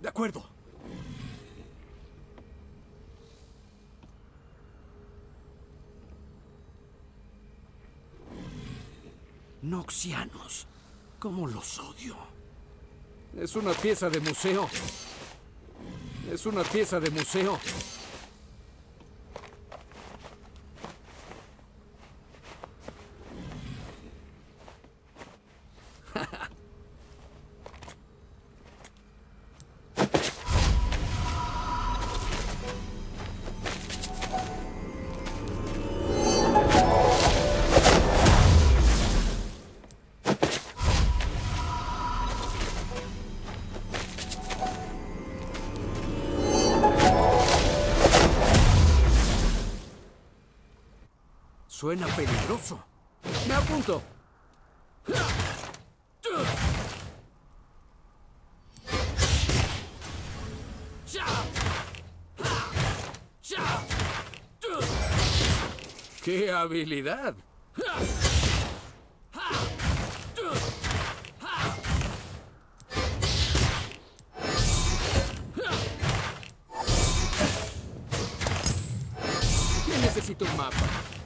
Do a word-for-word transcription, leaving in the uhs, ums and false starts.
De acuerdo. Noxianos. ¿Cómo los odio? Es una pieza de museo. Es una pieza de museo. Suena peligroso. ¡Me apunto! ¡Qué habilidad! ¿Quién necesita un mapa?